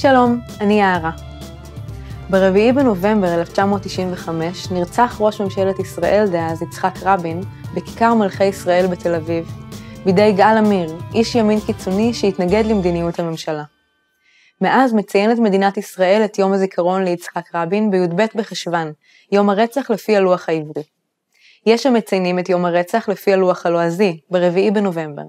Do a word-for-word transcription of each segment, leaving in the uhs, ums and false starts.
שלום, אני יערה. ברביעי בנובמבר אלף תשע מאות תשעים וחמש נרצח ראש ממשלת ישראל דאז יצחק רבין בכיכר מלכי ישראל בתל אביב, בידי יגאל עמיר, איש ימין קיצוני שהתנגד למדיניות הממשלה. מאז מציינת מדינת ישראל את יום הזיכרון ליצחק רבין בי"ב בחשוון, יום הרצח לפי הלוח העברי. יש המציינים את יום הרצח לפי הלוח הלועזי, ברביעי בנובמבר.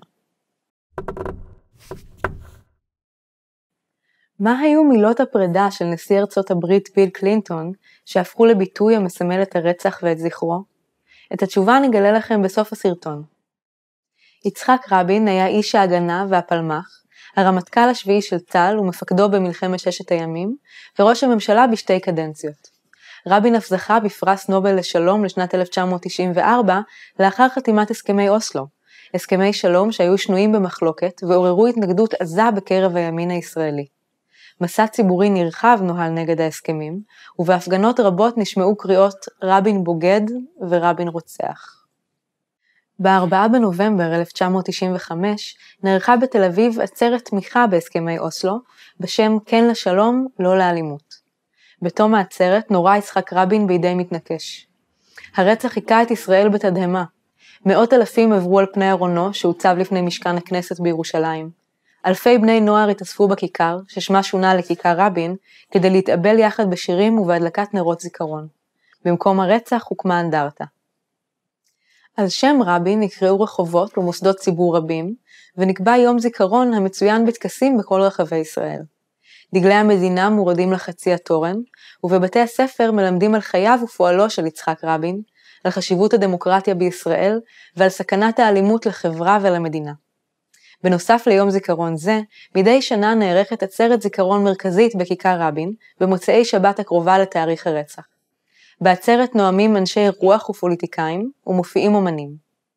מה היו מילות הפרידה של נשיא ארצות הברית ביל קלינטון, שהפכו לביטוי המסמל את הרצח ואת זכרו? את התשובה נגלה לכם בסוף הסרטון. יצחק רבין היה איש ההגנה והפלמ"ח, הרמטכ"ל השביעי של צה"ל ומפקדו במלחמת ששת הימים, וראש הממשלה בשתי קדנציות. רבין אף זכה בפרס נובל לשלום לשנת אלף תשע מאות תשעים וארבע, לאחר חתימת הסכמי אוסלו, הסכמי שלום שהיו שנויים במחלוקת ועוררו התנגדות עזה בקרב הימין הישראלי. מסע ציבורי נרחב נוהל נגד ההסכמים, ובהפגנות רבות נשמעו קריאות רבין בוגד ורבין רוצח. ב-ארבעה בנובמבר אלף תשע מאות תשעים וחמש נערכה בתל אביב עצרת תמיכה בהסכמי אוסלו, בשם כן לשלום, לא לאלימות. בתום העצרת נורה יצחק רבין בידי מתנקש. הרצח היכה את ישראל בתדהמה. מאות אלפים עברו על פני ארונו שהוצב לפני משכן הכנסת בירושלים. אלפי בני נוער התאספו בכיכר, ששמה שונה לכיכר רבין, כדי להתאבל יחד בשירים ובהדלקת נרות זיכרון. במקום הרצח הוקמה אנדרטה. על שם רבין נקראו רחובות ומוסדות ציבור רבים, ונקבע יום זיכרון המצוין בטקסים בכל רחבי ישראל. דגלי המדינה מורדים לחצי התורן, ובבתי הספר מלמדים על חייו ופועלו של יצחק רבין, על חשיבות הדמוקרטיה בישראל, ועל סכנת האלימות לחברה ולמדינה. בנוסף ליום זיכרון זה, מדי שנה נערכת עצרת זיכרון מרכזית בכיכר רבין, במוצאי שבת הקרובה לתאריך הרצח. בעצרת נואמים אנשי רוח ופוליטיקאים, ומופיעים אומנים.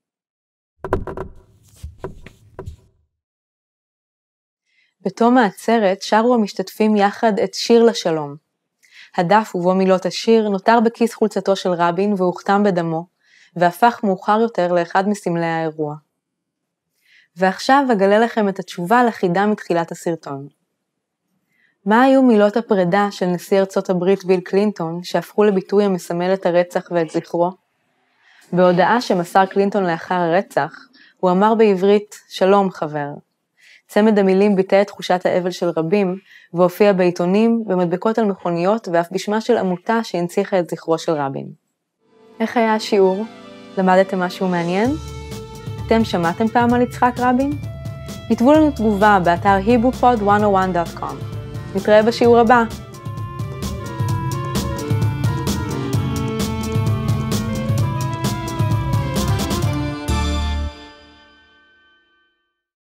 בתום העצרת שרו המשתתפים יחד את שיר לשלום. הדף ובו מילות השיר נותר בכיס חולצתו של רבין והוכתם בדמו, והפך מאוחר יותר לאחד מסמלי האירוע. ועכשיו אגלה לכם את התשובה לחידה מתחילת הסרטון. מה היו מילות הפרידה של נשיא ארצות הברית ביל קלינטון שהפכו לביטוי המסמל את הרצח ואת זכרו? בהודעה שמסר קלינטון לאחר הרצח, הוא אמר בעברית שלום חבר. צמד המילים ביטא את תחושת האבל של רבים, והופיע בעיתונים, במדבקות על מכוניות ואף בשמה של עמותה שהנציחה את זכרו של רבין. איך היה השיעור? למדתם משהו מעניין? אתם שמעתם פעם על יצחק רבין? כתבו לנו תגובה באתר היברו פוד מאה ואחת דוט קום. נתראה בשיעור הבא.